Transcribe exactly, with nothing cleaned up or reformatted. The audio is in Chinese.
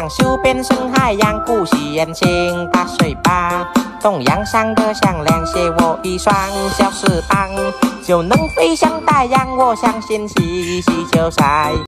阳修变成海洋，呼吸眼睛大水坝。东阳上的项链写我一双小翅膀，就能飞向太阳。我相信洗洗就晒。